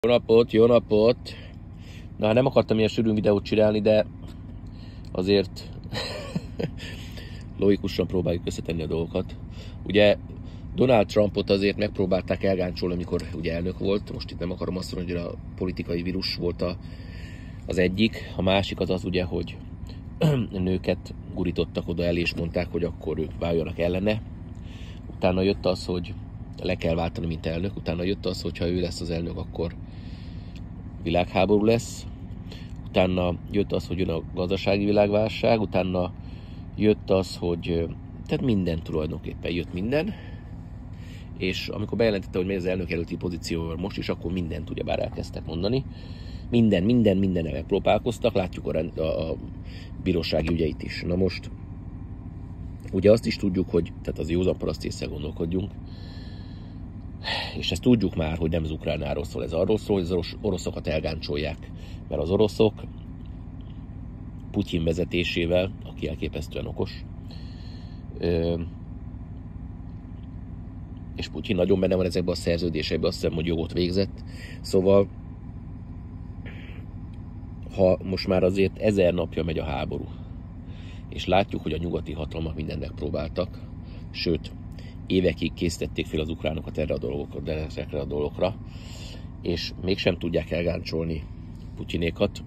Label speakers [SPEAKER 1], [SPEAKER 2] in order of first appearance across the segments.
[SPEAKER 1] Jó napot, jó napot! Na, nem akartam ilyen sűrű videót csinálni, de azért logikusan próbáljuk összetenni a dolgokat. Ugye Donald Trumpot azért megpróbálták elgáncsolni, amikor ugye elnök volt. Most itt nem akarom azt mondani, hogy a politikai vírus volt az egyik. A másik az ugye, hogy nőket gurítottak oda elé, és mondták, hogy akkor ők váljanak ellene. Utána jött az, hogy le kell váltani, mint elnök. Utána jött az, hogy ha ő lesz az elnök, akkor világháború lesz. Utána jött az, hogy jön a gazdasági világválság. Utána jött az, hogy tehát minden tulajdonképpen jött minden. És amikor bejelentette, hogy megy az elnök előtti pozícióval most is, akkor mindent ugyebár elkezdtek mondani. Mindenre megpróbálkoztak, látjuk a bírósági ügyeit is. Na most, ugye azt is tudjuk, hogy, tehát az józan paraszt észre gondolkodjunk, és ezt tudjuk már, hogy nem az Ukrajnáról szól, ez arról szól, hogy az oroszokat elgáncsolják, mert az oroszok Putyin vezetésével, aki elképesztően okos, és Putyin nagyon benne van ezekben a szerződésekben, azt hiszem, hogy jogot végzett. Szóval, ha most már azért 1000 napja megy a háború, és látjuk, hogy a nyugati hatalmak mindennek próbáltak, sőt, évekig készítették fel az ukránokat ezekre a dolgokra, és mégsem tudják elgáncsolni Putyinékat,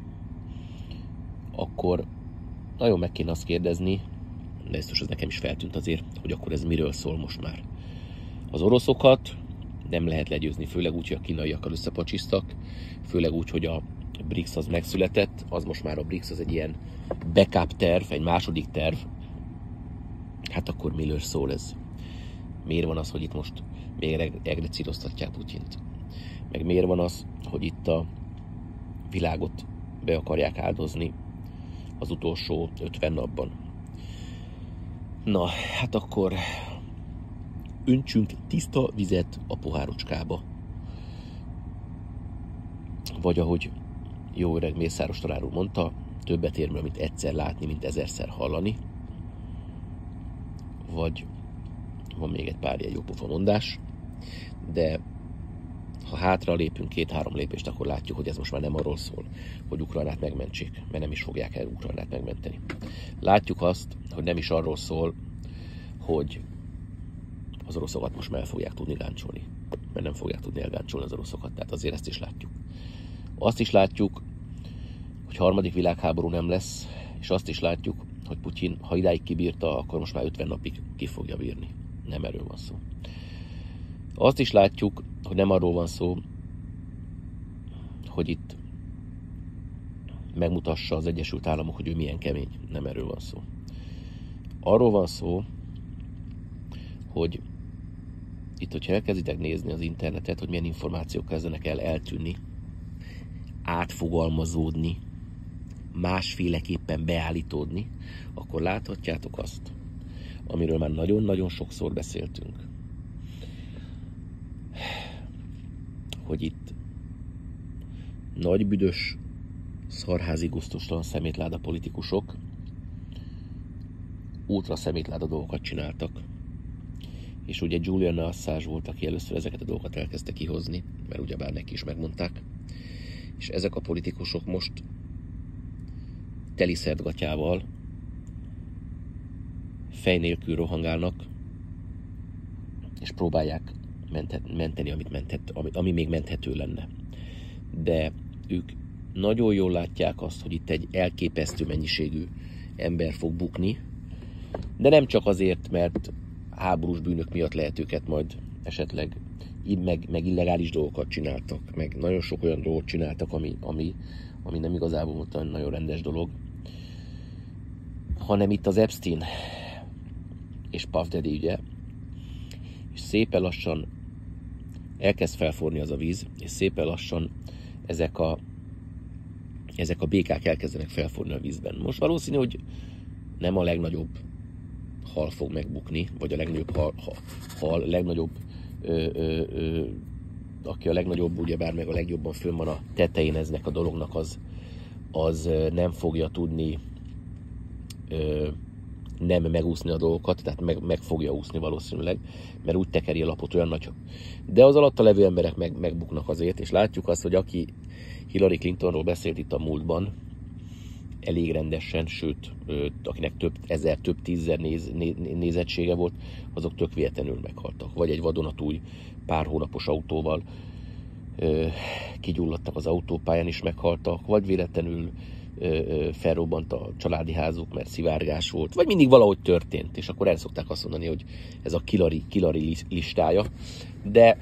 [SPEAKER 1] akkor nagyon meg kéne azt kérdezni, de biztos ez nekem is feltűnt azért, hogy akkor ez miről szól most már. Az oroszokat nem lehet legyőzni, főleg úgy, hogy a kínaiakkal összepacsisztak, főleg úgy, hogy a BRICS az megszületett, az most már a BRICS az egy ilyen backup terv, egy második terv. Hát akkor miről szól ez? Miért van az, hogy itt most még egrecíroztatják Putyint? Meg miért van az, hogy itt a világot be akarják áldozni az utolsó 50 napban? Na, hát akkor öntsünk tiszta vizet a pohárocskába. Vagy ahogy jó öreg Mészáros tanár úr mondta, többet ér, mint egyszer látni, mint 1000-szer hallani. Vagy van még egy pár ilyen jópofa mondás, de ha hátra lépünk 2-3 lépést, akkor látjuk, hogy ez most már nem arról szól, hogy Ukrajnát megmentsék, mert nem is fogják el Ukrajnát megmenteni. Látjuk azt, hogy nem is arról szól, hogy az oroszokat most már el fogják tudni gáncsolni, mert nem fogják tudni elgáncsolni az oroszokat, tehát azért ezt is látjuk. Azt is látjuk, hogy harmadik világháború nem lesz, és azt is látjuk, hogy Putyin, ha idáig kibírta, akkor most már 50 napig ki fogja bírni. Nem erről van szó. Azt is látjuk, hogy nem arról van szó, hogy itt megmutassa az Egyesült Államok, hogy ő milyen kemény. Nem erről van szó. Arról van szó, hogy itt, hogyha elkezditek nézni az internetet, hogy milyen információk kezdenek el eltűnni, átfogalmazódni, másféleképpen beállítódni, akkor láthatjátok azt, amiről már nagyon-nagyon sokszor beszéltünk, hogy itt nagy büdös, szarházi gusztustalan szemétláda politikusok ultra szemétláda dolgokat csináltak. És ugye Julian Assange volt, aki először ezeket a dolgokat elkezdte kihozni, mert ugyebár neki is megmondták. És ezek a politikusok most teli szerdgatyával fej nélkül rohangálnak, és próbálják menteni, ami még menthető lenne. De ők nagyon jól látják azt, hogy itt egy elképesztő mennyiségű ember fog bukni, de nem csak azért, mert háborús bűnök miatt lehet őket majd esetleg meg illegális dolgokat csináltak, meg nagyon sok olyan dolgot csináltak, ami nem igazából volt nagyon rendes dolog, hanem itt az Epstein és Puff Daddy ügye, és szépen lassan elkezd felforni az a víz, és szépen lassan ezek a békák elkezdenek felforni a vízben. Most valószínű, hogy nem a legnagyobb hal fog megbukni, vagy a legnagyobb hal legnagyobb, aki a legnagyobb, ugyebár meg a legjobban fönn van a tetején eznek a dolognak, az nem fogja tudni nem megúszni a dolgokat, tehát meg fogja úszni valószínűleg, mert úgy tekeri a lapot olyan nagy. De az alatta levő emberek megbuknak azért, és látjuk azt, hogy aki Hillary Clintonról beszélt itt a múltban, elég rendesen, sőt, akinek több ezer, több tízezer nézettsége volt, azok tök véletlenül meghaltak. Vagy egy vadonatúj pár hónapos autóval kigyulladtak az autópályán is meghaltak, vagy véletlenül felrobbant a családi házuk, mert szivárgás volt, vagy mindig valahogy történt, és akkor el szokták azt mondani, hogy ez a Hillary listája. De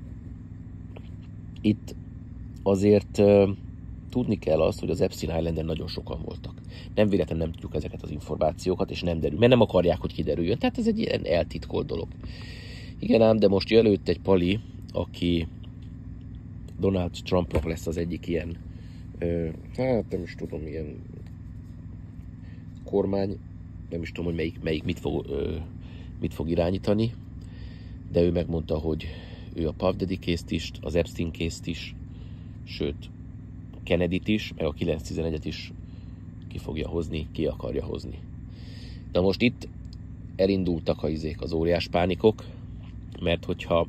[SPEAKER 1] itt azért tudni kell azt, hogy az Epstein Islanden nagyon sokan voltak. Nem véletlenül nem tudjuk ezeket az információkat, és nem derül, mert nem akarják, hogy kiderüljön. Tehát ez egy ilyen eltitkolt dolog. Igen ám, de most jelölt egy pali, aki Donald Trumpnak lesz az egyik ilyen, hát nem is tudom, ilyen kormány, nem is tudom, hogy melyik mit fog irányítani, de ő megmondta, hogy ő a Puff Daddy case-t is, az Epstein case-t is, sőt, Kennedyt is, meg a 9/11-et is ki fogja hozni, ki akarja hozni. Na most itt elindultak az óriás pánikok, mert hogyha,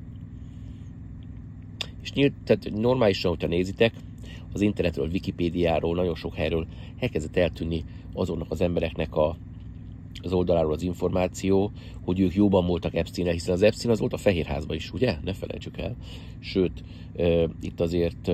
[SPEAKER 1] és tehát normálisan, hogyha nézitek, az internetről, Wikipédiáról, nagyon sok helyről elkezdett eltűnni azonnak az embereknek az oldaláról az információ, hogy ők jóban voltak Epstein-el, hiszen az Epstein az volt a Fehérházban is, ugye? Ne felejtsük el. Sőt, itt azért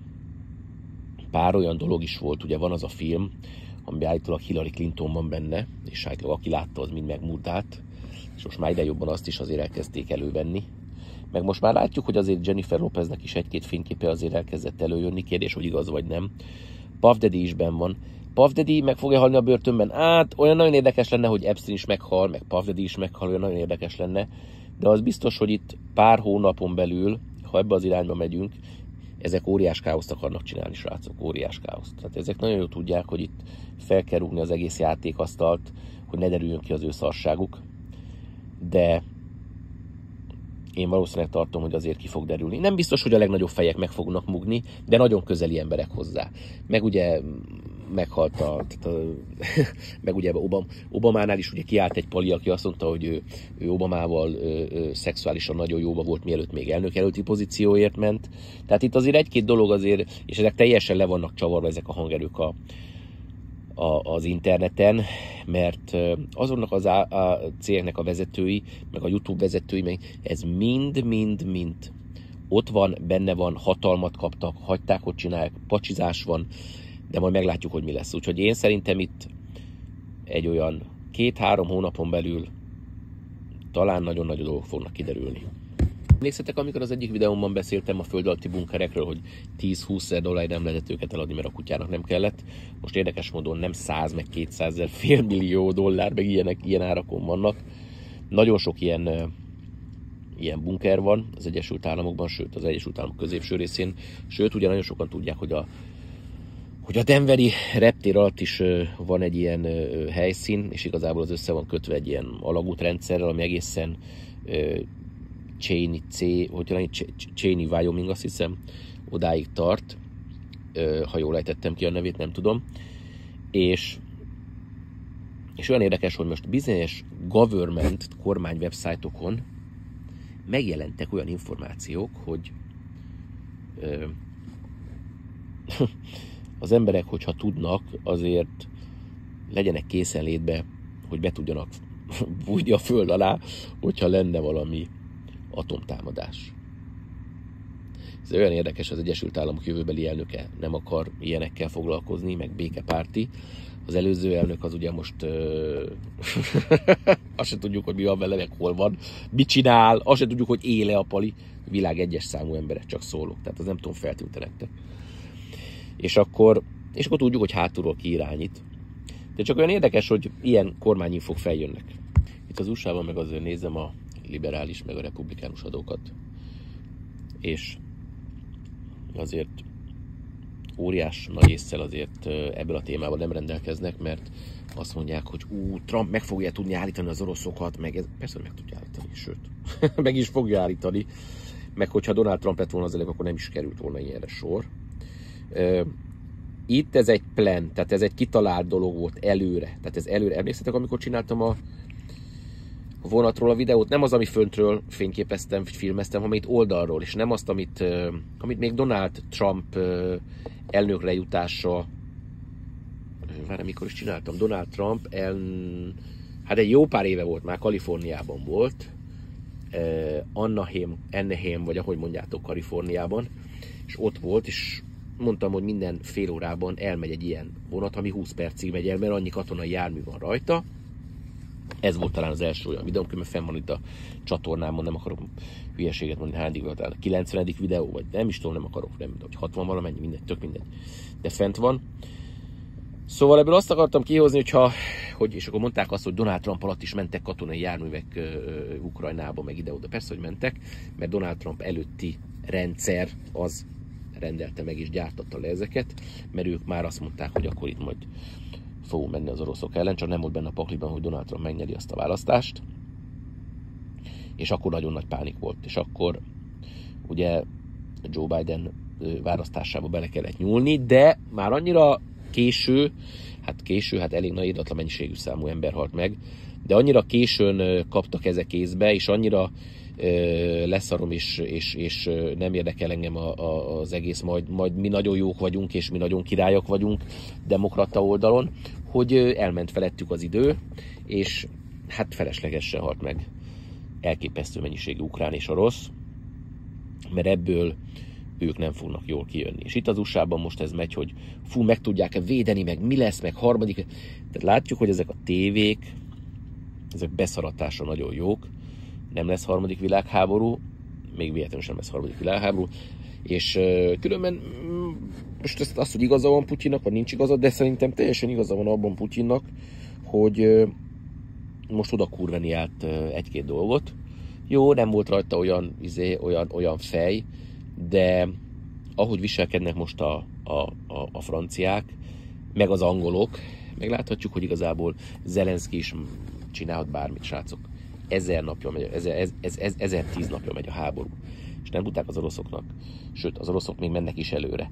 [SPEAKER 1] pár olyan dolog is volt, ugye van az a film, amiben állítólag Hillary Clinton van benne, és állítólag aki látta, az mind megmurdált, és most már ide jobban azt is azért elkezdték elővenni. Meg most már látjuk, hogy azért Jennifer Lopeznek is egy-két fényképe azért elkezdett előjönni, kérdés, hogy igaz vagy nem. Puff Daddy is benn van. Puff Daddy meg fogja halni a börtönben? Hát olyan nagyon érdekes lenne, hogy Epstein is meghal, meg Puff Daddy is meghal, olyan nagyon érdekes lenne. De az biztos, hogy itt pár hónapon belül, ha ebbe az irányba megyünk, ezek óriás káoszt akarnak csinálni, srácok, óriás káoszt. Tehát ezek nagyon jól tudják, hogy itt fel kell rúgni az egész játékasztalt, hogy ne derüljön ki az ő szarságuk. De én valószínűleg tartom, hogy azért ki fog derülni. Nem biztos, hogy a legnagyobb fejek meg fognak mugni, de nagyon közeli emberek hozzá. Meg ugye meghalt meg ugye Obamánál is ugye kiállt egy pali, aki azt mondta, hogy ő Obamával szexuálisan nagyon jóba volt, mielőtt még elnökjelölti pozícióért ment. Tehát itt azért egy-két dolog azért, és ezek teljesen le vannak csavarva, ezek a hangerők az interneten, mert azonnak a cégeknek a vezetői, meg a YouTube vezetői, meg ez mind ott van, benne van, hatalmat kaptak, hagyták, hogy csinálják, pacsizás van, de majd meglátjuk, hogy mi lesz. Úgyhogy én szerintem itt egy olyan 2-3 hónapon belül talán nagyon nagy dolgok fognak kiderülni. Emlékszetek, amikor az egyik videómban beszéltem a föld alatti bunkerekről, hogy 10-20 dollár nem lehetett őket eladni, mert a kutyának nem kellett. Most érdekes módon nem 100 meg 200 000, $500 millió, meg ilyen árakon vannak. Nagyon sok ilyen bunker van az Egyesült Államokban, sőt az Egyesült Államok középső részén. Sőt, ugye nagyon sokan tudják, hogy a denveri reptér alatt is van egy ilyen helyszín, és igazából az össze van kötve egy ilyen alagútrendszerrel, ami egészen Cheney, Wyoming, azt hiszem, odáig tart, ha jól ejtettem ki a nevét, nem tudom. És olyan érdekes, hogy most bizonyos government kormány websájtokon megjelentek olyan információk, hogy az emberek, hogyha tudnak, azért legyenek készenlétbe, hogy be tudjanak bújni a föld alá, hogyha lenne valami atomtámadás. Ez olyan érdekes, az Egyesült Államok jövőbeli elnöke nem akar ilyenekkel foglalkozni, meg békepárti. Az előző elnök az ugye most azt se tudjuk, hogy mi van vele, meg hol van, mit csinál, azt se tudjuk, hogy éle a pali. Világ egyes számú emberek, csak szólok, tehát az nem tudom, feltűnte nektek. És akkor tudjuk, hogy hátulról ki irányít. De csak olyan érdekes, hogy ilyen kormányinfok feljönnek. Itt az USA-ban meg azért nézem a liberális, meg a republikánus adókat. És azért óriás nagy ésszel azért ebből a témával nem rendelkeznek, mert azt mondják, hogy Trump meg fogja tudni állítani az oroszokat, meg ez, persze meg tudja állítani, sőt, meg is fogja állítani, meg hogyha Donald Trump lett volna az előbb, akkor nem is került volna ilyenre sor. itt ez egy plan, tehát ez egy kitalált dolog volt előre. Tehát ez előre. Emlékszetek, amikor csináltam a vonatról a videót? Nem az, ami föntről fényképeztem, filmeztem, hanem itt oldalról, és nem azt, amit még Donald Trump elnökre jutása, várj, mikor is csináltam, Donald Trump hát egy jó pár éve volt, már Kaliforniában volt, Anaheim, vagy ahogy mondjátok, Kaliforniában, és ott volt, és mondtam, hogy minden fél órában elmegy egy ilyen vonat, ami 20 percig megy el, mert annyi katonai jármű van rajta. Ez volt talán az első olyan videóm, mert fenn van itt a csatornámon, nem akarok hülyeséget mondani, hányadik volt, a 90. videó, vagy nem is tudom, nem akarok, nem tudom, hogy 60 valamennyi, mindegy, tök mindegy, de fent van. Szóval ebből azt akartam kihozni, és akkor mondták azt, hogy Donald Trump alatt is mentek katonai járművek Ukrajnába, meg ide-oda. Persze, hogy mentek, mert Donald Trump előtti rendszer az rendelte meg és gyártatta le ezeket, mert ők már azt mondták, hogy akkor itt majd fogunk menni az oroszok ellen, csak nem volt benne a pakliban, hogy Donald Trump megnyeri azt a választást. És akkor nagyon nagy pánik volt, és akkor ugye Joe Biden választásába bele kellett nyúlni, de már annyira késő, hát elég nagy édatlan mennyiségű számú ember halt meg, de annyira későn kaptak ezek kézbe, és annyira leszarom, és nem érdekel engem az egész, majd mi nagyon jók vagyunk, és mi nagyon királyok vagyunk demokrata oldalon, hogy elment felettük az idő, és hát feleslegesen halt meg elképesztő mennyiségű ukrán és orosz, mert ebből ők nem fognak jól kijönni. És itt az USA-ban most ez megy, hogy meg tudják-e védeni, meg mi lesz, meg harmadik. Tehát látjuk, hogy ezek a tévék, ezek beszaratásra nagyon jók, nem lesz harmadik világháború, még véletlenül sem lesz harmadik világháború, és különben most azt, hogy igaza van Putyinnak, vagy nincs igaza, de szerintem teljesen igaza van abban Putyinnak, hogy most oda kurveni át egy-két dolgot. Jó, nem volt rajta olyan fej, de ahogy viselkednek most a franciák, meg az angolok, megláthatjuk, hogy igazából Zelenszky is csinálhat bármit, srácok. 1010 napja megy a háború, és nem tudták az oroszoknak, sőt, az oroszok még mennek is előre.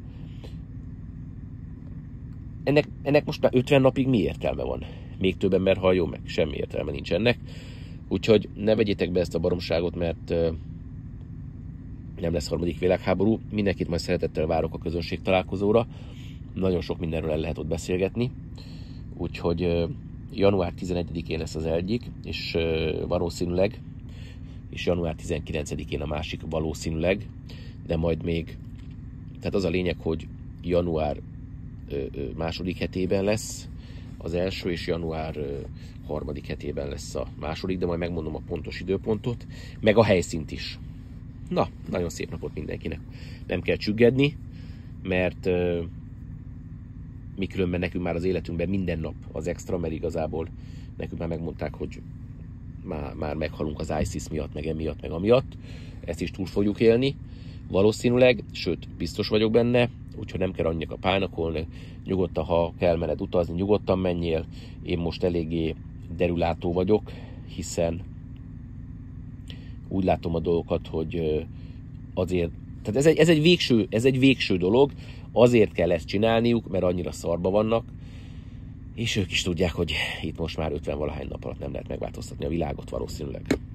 [SPEAKER 1] Ennek most már 50 napig mi értelme van? Még több ember halljon meg, semmi értelme nincs ennek. Úgyhogy ne vegyétek be ezt a baromságot, mert nem lesz harmadik világháború. Mindenkit majd szeretettel várok a közönség találkozóra. Nagyon sok mindenről el lehet ott beszélgetni. Úgyhogy január 11-én lesz az egyik, és valószínűleg, és január 19-én a másik valószínűleg, de majd még, tehát az a lényeg, hogy január második hetében lesz az első, és január harmadik hetében lesz a második, de majd megmondom a pontos időpontot, meg a helyszínt is. Na, nagyon szép napot mindenkinek. Nem kell csüggedni, mert mi különben nekünk már az életünkben minden nap az extra, mert igazából nekünk már megmondták, hogy már meghalunk az ISIS miatt, meg emiatt, meg amiatt. Ezt is túl fogjuk élni, valószínűleg, sőt, biztos vagyok benne, úgyhogy nem kell annyira pánikolni. Nyugodtan, ha kell mened utazni, nyugodtan menjél. Én most eléggé derülátó vagyok, hiszen úgy látom a dolgokat, hogy azért, tehát ez egy végső dolog, azért kell ezt csinálniuk, mert annyira szarba vannak, és ők is tudják, hogy itt most már 50 valahány nap alatt nem lehet megváltoztatni a világot valószínűleg.